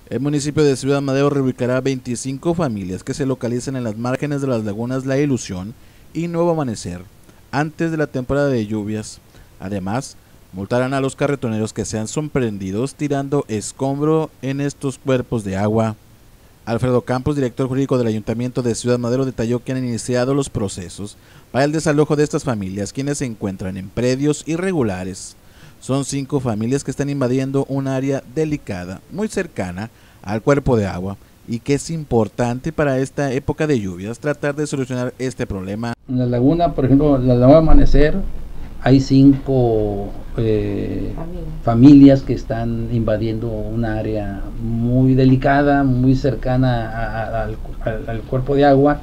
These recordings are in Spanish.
El municipio de Ciudad Madero reubicará 25 familias que se localizan en las márgenes de las lagunas La Ilusión y Nuevo Amanecer antes de la temporada de lluvias. Además, multarán a los carretoneros que sean sorprendidos tirando escombro en estos cuerpos de agua. Alfredo Campos, director jurídico del Ayuntamiento de Ciudad Madero, detalló que han iniciado los procesos para el desalojo de estas familias, quienes se encuentran en predios irregulares. Son 5 familias que están invadiendo un área delicada, muy cercana al cuerpo de agua, y que es importante para esta época de lluvias tratar de solucionar este problema. En la laguna, por ejemplo, la Nuevo Amanecer, hay 5 familias que están invadiendo un área muy delicada, muy cercana al cuerpo de agua,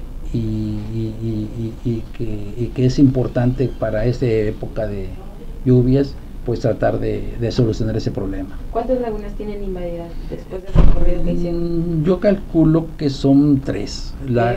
y que es importante para esta época de lluvias, pues tratar de solucionar ese problema. ¿Cuántas lagunas tienen invadidas después del recorrido que hicieron? Yo calculo que son 3.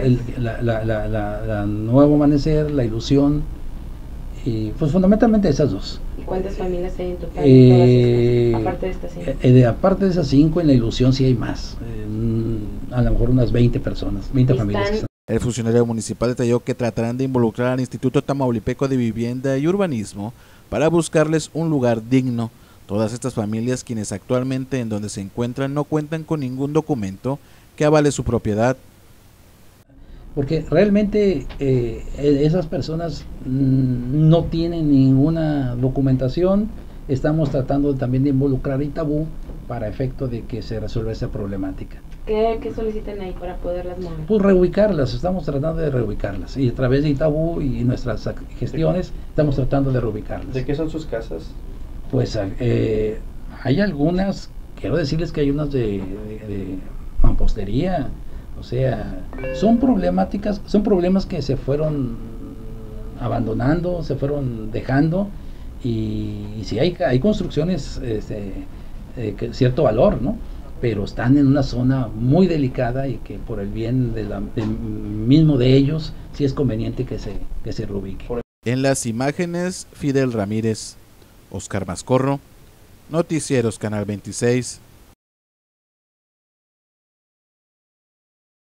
La Nuevo Amanecer, La Ilusión, y pues fundamentalmente esas 2. ¿Y cuántas familias hay en total en todas estas, aparte de estas 5? Aparte de esas 5, en La Ilusión sí hay más, a lo mejor unas 20 personas, 20 familias. El funcionario municipal detalló que tratarán de involucrar al Instituto Tamaulipeco de Vivienda y Urbanismo para buscarles un lugar digno. Todas estas familias, quienes actualmente en donde se encuentran no cuentan con ningún documento que avale su propiedad. Porque realmente esas personas no tienen ninguna documentación. Estamos tratando también de involucrar a Itabú para efecto de que se resuelva esa problemática. ¿Qué solicitan ahí para poderlas mover? Pues reubicarlas, estamos tratando de reubicarlas, y a través de Itabú y nuestras gestiones estamos tratando de reubicarlas. ¿De qué son sus casas? Pues hay algunas, quiero decirles que hay unas de mampostería, o sea, son problemáticas, son problemas que se fueron abandonando, se fueron dejando, y sí hay construcciones cierto valor, ¿no? Pero están en una zona muy delicada, y que por el bien mismo de ellos sí es conveniente que se reubique. En las imágenes, Fidel Ramírez, Oscar Mascorro, Noticieros Canal 26.